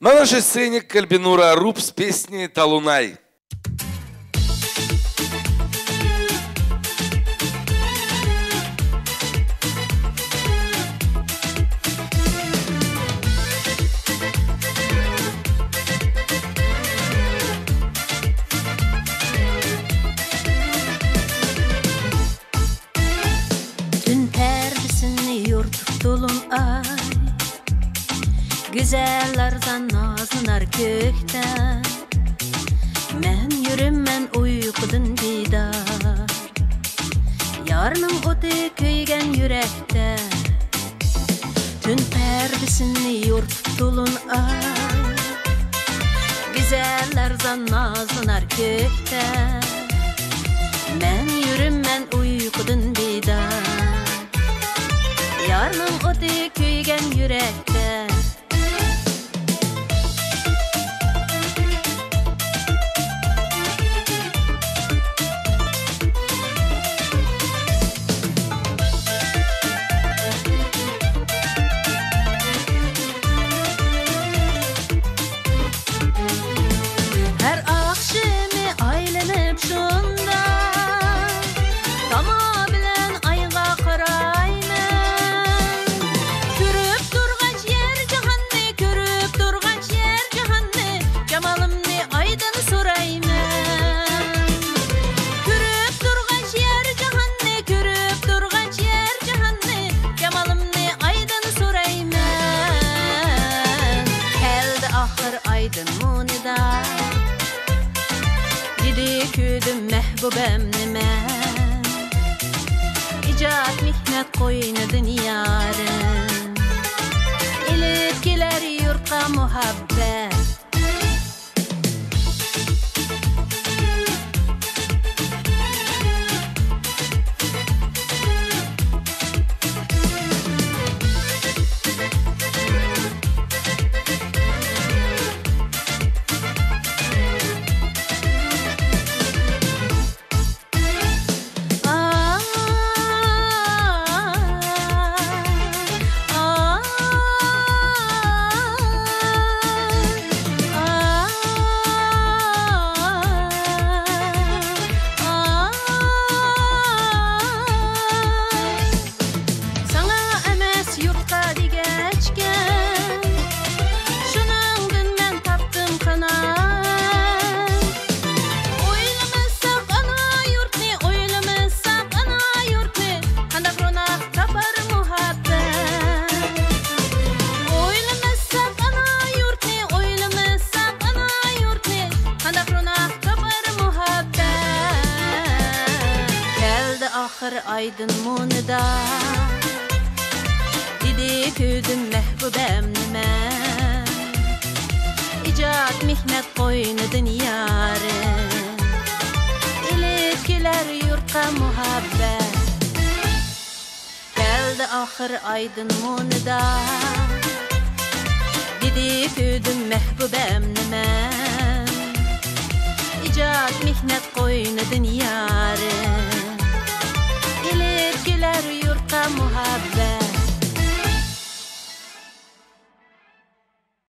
На нашей сцене Кальбинура Аруб с песней «Талунай». Dün perdesini yurtup dolun ay, güzellerden nazlınar kökten. Men yürümmen uykudun didar, yarının otu köygen yürekte. Dün perdesini yurtup dolun ay, güzellerden nazlınar kökten. Men yürümmen uykudun didar, yarının otu köygen yürekte. Her akşamı aylanıp şunda, tama bilen ayga qarayman. Körüp durgaç yer jahanni, körüp durgaç yer jahanni, jamalımni aydan sorayman. Körüp durgaç yer jahanni, körüp durgaç yer jahanni, jamalımni aydan sorayman. Keldi ahir aydın munida, didi küdüm mehbubemni men. İcat mihnet koynadın yarın, ilip geler yurtqa muhabbet. Sana emes yurtqa digeçken, şunangdın men taptım kanat. Oylamazsak ana yurtni, oylamazsak ana yurtni, handak ronak tapar muhabbet. Oylamazsak ana yurtni, oylamazsak ana yurtni, handak ronak tapar muhabbet. Geldi ahir aydın munida, didi küdüm mehbubemni men. İcat mihnet koynadın yarın, ilip geler yurtqa muhabbet. Geldi ahir aydın munida, didi küdüm mehbubemni men. İcat mihnet koynadın